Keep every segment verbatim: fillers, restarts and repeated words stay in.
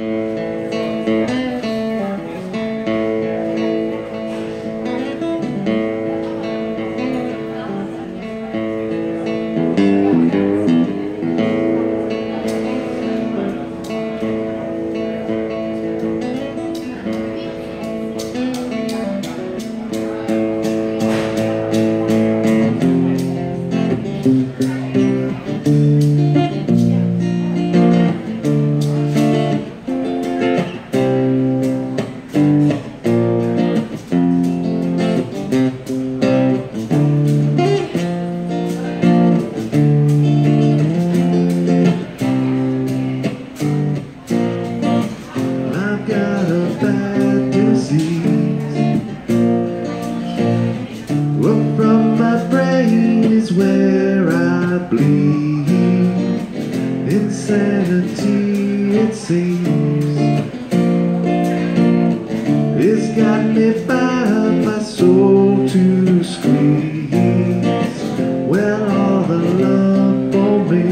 Insanity, it seems, it's got me by my soul to squeeze. Well, all the love for me,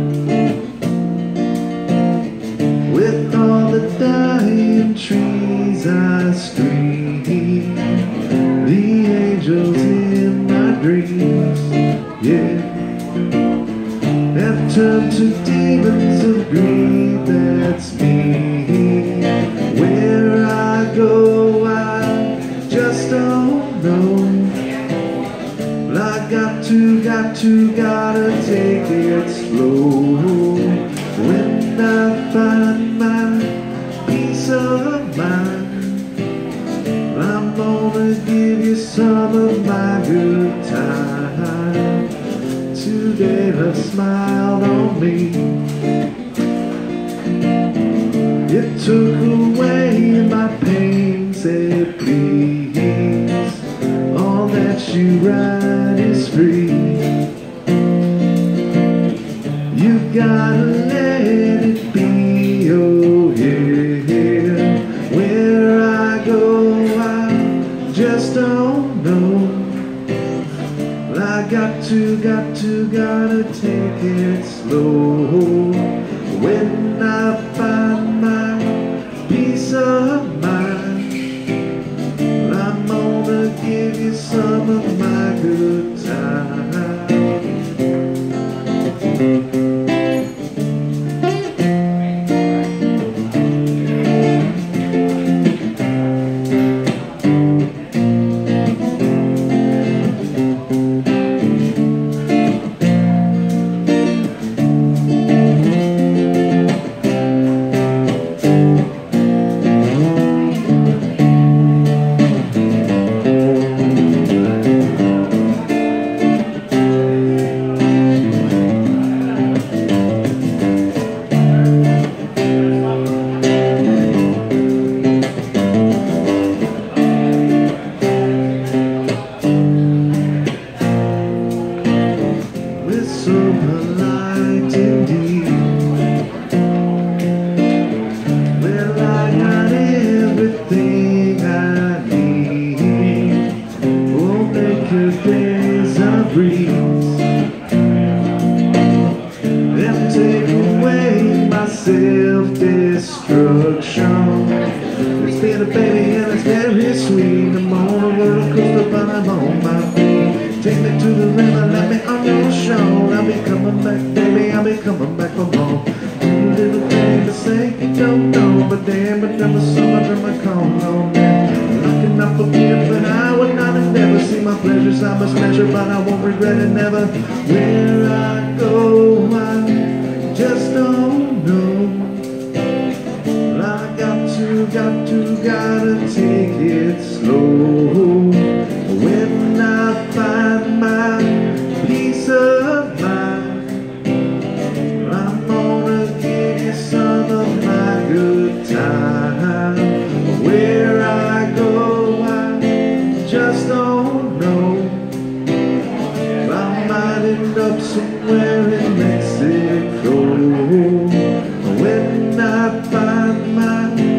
with all the dying trees I scream, the angels in my dreams, yeah, have turned to demons of greed. That's me. Where I go, I just don't know. But I got to, got to, gotta take it slow. When I find my peace of mind, I'm gonna give you some of my good time. Today love smiled on me. It took away my pain, said please, all that you write is free. You gotta let it be, oh yeah. Where I go, I just don't know. I got to, got to, gotta take it slow. When I find my peace of mind, I'm gonna give you some of my good time. So polite indeed. Well, I got everything I need. Oh, make your days a breeze and take away my self-destruction. It's been a baby and it's very sweet. I'm on a roller coaster but I'm on my feet. Take me to the river, let me on your show. I'll be coming back, baby, I'll be coming back for more. Two little things to say you don't know, but damn, but there was so much of my call on that. I cannot forgive, but I would not have never seen my pleasures I must measure, but I won't regret it never. Where I go, I just don't know. I got to, got to, gotta take it slow. When I find my peace of mind, I'm gonna give you some of my good time. Where I go, I just don't know. I might end up somewhere in Mexico. When I find my